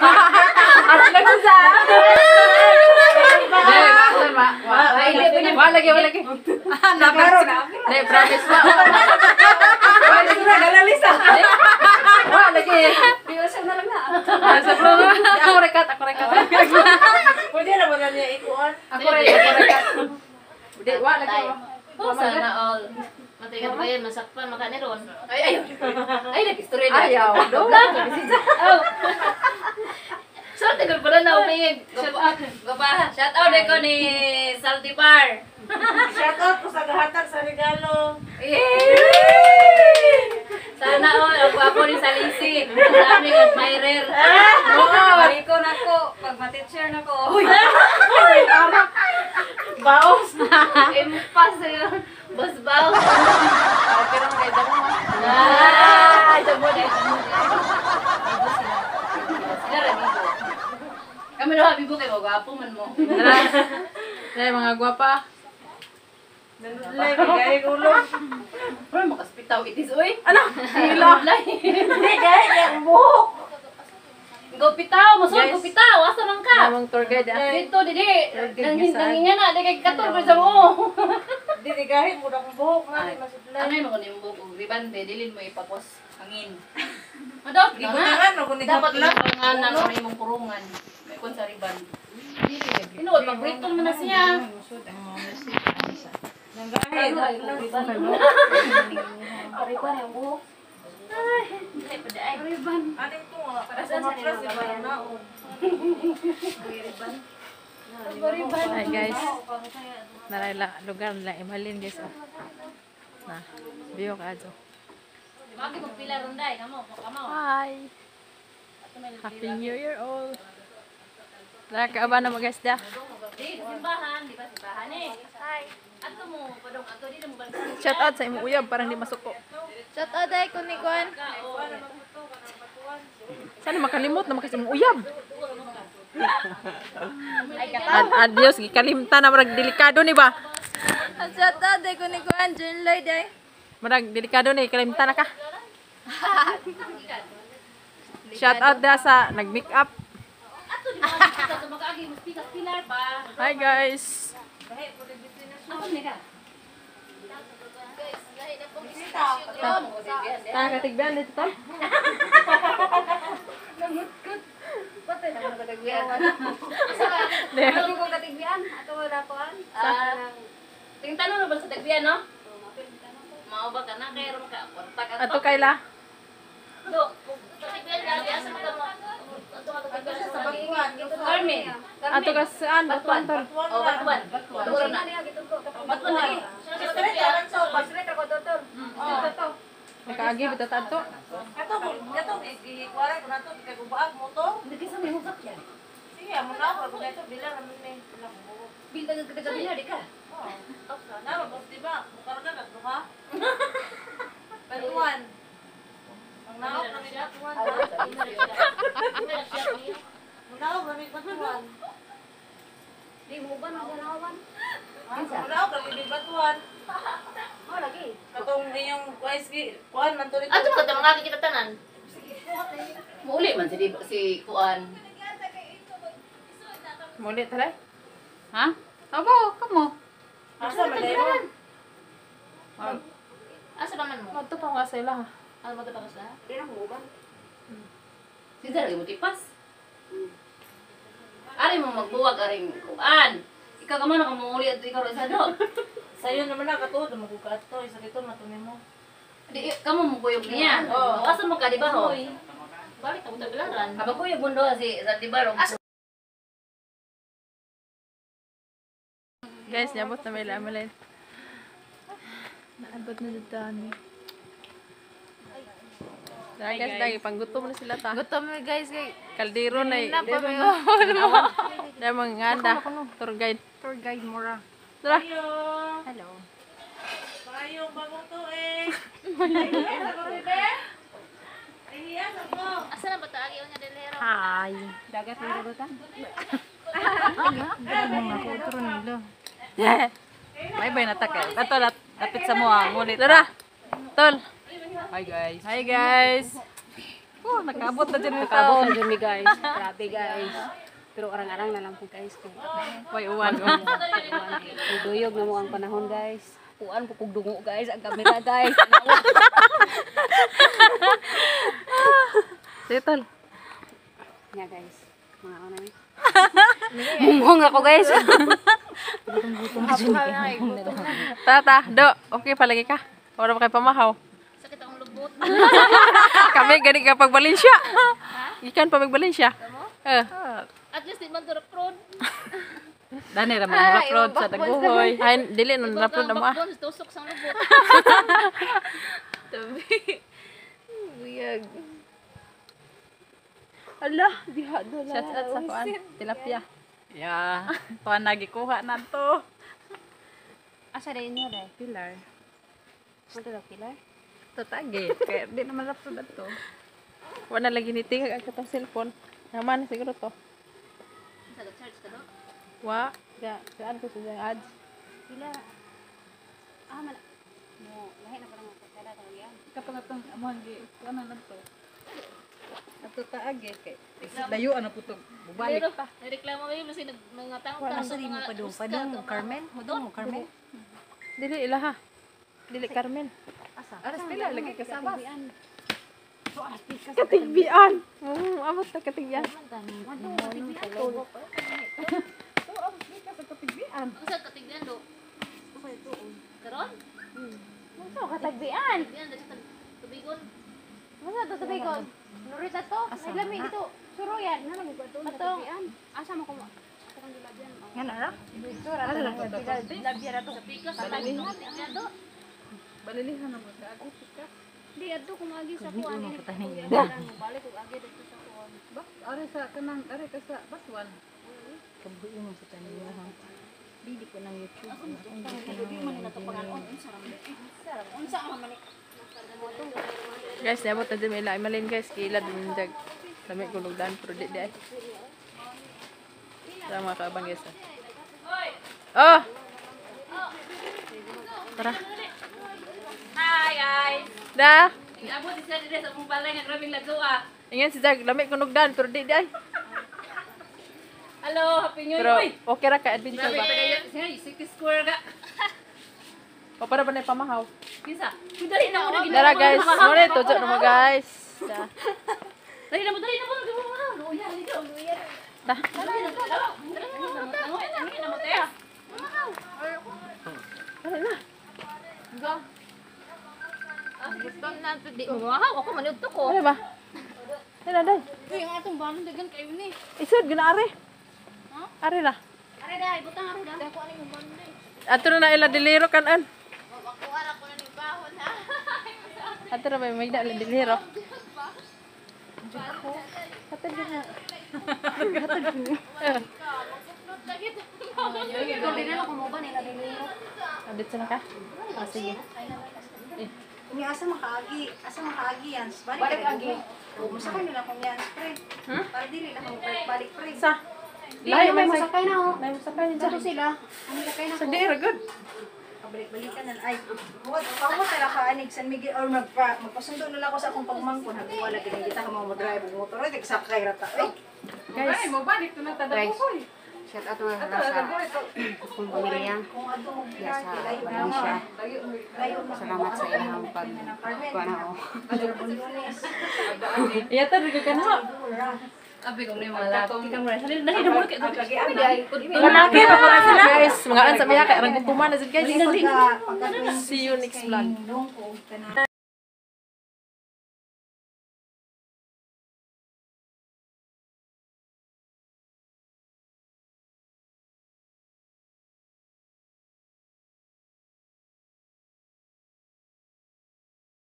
Ano lang sa? Lagi. Dai, promise pa. Galalisa. Lagi. Biusan na lang na. Sa pro. Ako rekat. Pwede na ba niya ikuan? Ako rekat. Di, lagi. Sana all. Matigat ba yan? Masakpan, makaniron. Ay, nag-story na. Ayaw. So, tagal pala na umingig. Shout out ko ni Salty Bar. Shout out po sa gahatag sa regalo. Sana all, ang gwapo ni Salisi. Ang daming admirer. Mariko na ko. Pag ma-teacher na ko. Baos. Impas yun. Boss Bao. Okay lang kayo damo. Jabo na. Kami na habibo kayo, gwapo man mo. Dai, mga gwapa. Nandulay, gaya ulo. Pero makaspitaw itis, uy. Ano? Hila. Hindi, gaya yung buhok. Go pitaw, masud go pitaw, asa man ka? Namang tour guide ah. Dito didi, nanginya na, di kay kator ko sa mo. Hindi, gaya mo na kong buhok na. Masudlay. Ano mo ni mo ribande, dilin mo ipapos hangin. Madap na. Gibutangan, ako ni Dapat Kapla. ilangan na sa imong kurungan. May kon sa riban. Tinuod magbrito man na siya. Nanggahe. Riban yung buhok. Ay, hindi pa dai. Riban. Aning to nga. Sa maplas, iba na naon. Hi guys. Narayla lugar nila imalin guys. Nah, biyo ka ajo. Maki magpila ronday kamo, kamo. Hi. Happy New Year all. Tara ka ba na mo guys da? Di simbahan, di ba simbahan eh. Hi. Ato mo padong ato di mo balik. Shout out sa imong uyab para hindi masuko. Shout out ay ko ni Kwan. Sana makalimot na makasi imong uyab. Ay kata. Adios gikalimtan na marag delikado ni ba? Shout out ay ko ni Kwan. John Lloyd ay. Marag delikado ni kalimtan na ka. Shout out da sa nag-make up. Ato di ba sa mag-agi mo pilar ba? Hi guys. Ato ni ka. Tara katigban dito to. Patay na mga katagbian. There. Ko katagbian ato wala ko an. Tingin tanong na ba sa tagbian no? Mao ba kana kay ron ka kwarta ka. Ato kayla. Do, katagbian dali asa mo tamo. Ato ka katagbian sa Batuan. Carmen. Ato ka saan? Batuan tol. Oh, batuan. Batuan na. Batuan na. Straight ka so, straight ako doktor. Nakaagi bitaw ta ato. Kato ikuwaran ko na to, kigubaag mo to. Hindi kasi may husap yan. Sige, amo na ako dito bilang naman ni bilang buhok. Bintang katagbian di ka. Na, boss di ba? Bukarga na to ha. Batuan. Ang naok na ni batuan. Ang naok na ni batuan. Di mo ba naganawan? Ang naok na ni batuan. Oh, lagi. Katong di yung kuan man to dito. Ato ba ta mga kita tanan? Muuli man si Kuan. Mulit talay. Ha? Abo, kamo. Asa man dayon? Asa ba man mo? Mato pa nga sa ila. Ano ba ito pa kasi? Di na mo ba? Sige, lagi mo tipas. Ari mo magbuwag, ari mo Kuan. Ikaw ka man nakamuli at ikaw rin sa do. Sayo naman na katod, magugat to, isa dito matunin mo. Di, kamu mo kuyog niya. Oo. Asa mo ka, di ba ho? Balik ako tabilaran. Aba kuyog mo do si Santi Barong. Guys, nyabot na may lamalin. Naabot na dito ni. Dahil guys, dahil panggutom na sila ta. Gutom mi guys kay Kaldero na eh. na pa mi. Dahil mga nganda. Tour guide. Tour guide mura. Tara. Hello. Payong bagong to eh. Asa na ba ito? Agi niya delero. Hi. Dagat ni ruta. Mga kutro nila. May bay na takay. Ato lapit sa mo ah. Ngulit. Tara. Tol. Hi guys. Hi guys. Oh, nakaabot na dyan yung Nakabot taon. na dyan mi guys. Grabe guys. Pero arang-arang na lang po guys. Way uwan. Duyog na mo ang panahon guys. Puan po kog dungo guys. Ang kamera guys. Settle. Nga guys. Mga ano eh. Munghong ako guys. Tata, do. Okay, palagi ka. Wala pa kayo pamahaw. Sakit ang lubot. Kami gani ka pag Valencia. Ikan pa mag Valencia. At least di man to road. Dani ra man road sa Taguhoy. Ay dili na road na mo. Tusok sang lubot. Buyag. Ala, diha do la. Shout out sa kuan, tilapia. Yeah, kuan nagikuha na to. Asa rin nyo dahil? Pilar. Ano daw pilar? Tatagi, kaya di naman rapto na to. Wala lagi ni tingag ang katong cellphone. Naman siguro to. Charge ka do. Wa, saan ko sa ads. Pilar. Ah, mala. Mo, lahi na parang magkakala ka yan. Kapag itong amang gi, kuan na to. Ato taagi kay layo ana putog. Bubalik Pero pa. reklamo kayo kasi mga tao Asa rin mo padung mo Carmen? Padung mo Carmen? Dili ilaha. Dili Carmen. Asa? Aras pila lagi kasabas. Katigbian. Amot na katigbian. Usa katigyan do. Karon? Ito, katagbian. Yan dito sa tubigon. Masa to tubigon? Lurita to? Ay lami dito. Suro yan. Nalang ko to. Katagbian. Asa mo ko mo? Yan ara? Dito ra to lang katagbian ra to. Sa pikas sa katigyan do. Balilihan na mo sa ako ka. Di adto kumagi sa kuan ni. Balik ko agi dito sa kuan. Bak are sa kanang are ka sa baswan. Kabuo mo sa tanin ha. Bidi ko ng YouTube. Guys, nabot na din may lain malin guys. Kilad din dag. Dami ko lugdan pero di ay. Sa mga kaabang guys. Oh! Tara. Hi guys. Da. Abo di sa dire sa mong balay nga grabing lagua. Ingan si Jag, lami ko lugdan pero di ay. Hello, happy new Pero year. okay ra ka adventure Grabe ba? kayo. Sige, 6 square ka. O para ba na pamahaw? Kinsa? Dali na mo na Dara guys, sorry to na mo guys. Da. Dali na mo, dali na mo. Luya, dito. Luya. Da. Dali na mo. Dali na mo, te. Dali na. Go. Gusto na to di mo. Ako manugto ko. Ano ba? Dala dai. Yung atong balon dagan kayo ni. Isod gina are. Are na. Are dai, butang are dai. Ako ani mo balon dai. Ato na ila diliro kanan. Ako ara ko na ning bahon ha. Ato na may da diliro. Ato na. Hindi na ako mo ba nila dili. Abit na ka? Ah, sige. Ni asa makaagi yan. Balik agi. O masakay nila kung yan, pre. Para dili na kung balik pre. Sa. Layo may masakay na oh. May musakay niya. Dito sila. Ano sakay na Sa ko? dira good. Pabalik-balikan na ay. Pagod nila ka anig San Miguel or magpasundo nila ako sa akong pagmangkon. Hagwa lagi na kita ka mga mag-drive ng motor. Ay, sakay rata. Ay, Guys, mo balik to na Guys, shout out mga sa akong pamilya. kung ato mo Diya sa Valencia. Salamat sa inyong pagkuhan ako. iya ta rig ka na. Abi ko ni wala. Tika mo. Dali na mo kay. Lalaki pa ko sila. Guys, mga an sa miya kay rang kuman na jud guys. pagka See you next vlog. ko